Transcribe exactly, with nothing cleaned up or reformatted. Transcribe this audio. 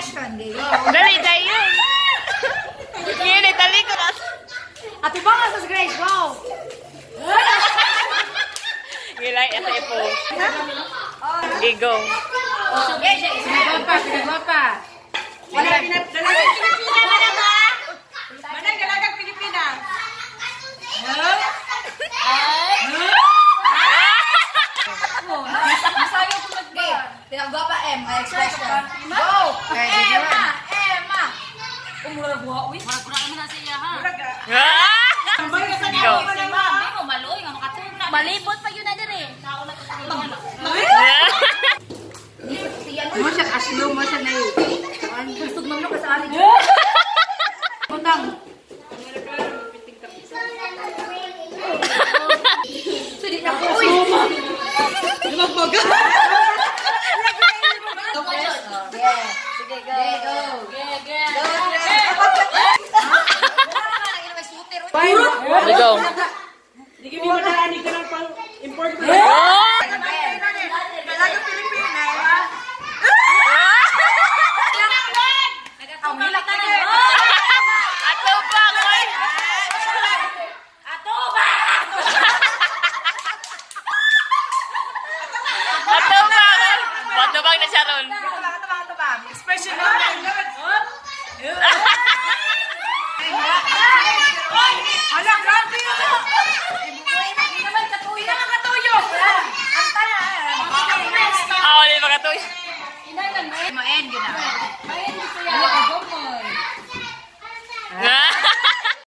expression. Dali, tayo. Hindi, dali ko na. Ate ba nga sa Grace? Wow! Gilay, ito ipo. Gigo. Pinagwa pa, pinagwa pa. Wala pinagdalagang Pilipina ba na ba? Manang dalagang Pilipina. Masayang ko mag-game. Pinagwa pa, M, my expression. Go! Emma! Emma! Umuragwa, uy. Murag-murag naman na siya, ha? Go. Hindi mo, maloy. Nga makatulog na. Malibot pa yun na din eh. Tao na katulog. Mo siya aslo, mo siya na yun. Gusto mo mo kasali. Butang. Sudi na ko. Uy! Lumagbaga. Sige, go. Go. Go. Go. Hindi kami madaanig ka ng pang-import mo. Dalagang Pilipina. Ato pa, koy. Ato ba? Ato pa. Bato bang na siya ron? Expression naman. Hala, grabe yun!